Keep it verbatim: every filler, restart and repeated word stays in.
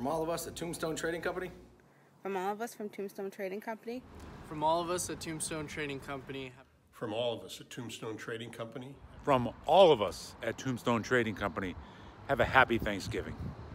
From all of us at Tombstone Trading Company. From all of us from Tombstone Trading Company. From all of us at Tombstone Trading Company. From all of us at Tombstone Trading Company. From all of us at Tombstone Trading Company, have a happy Thanksgiving.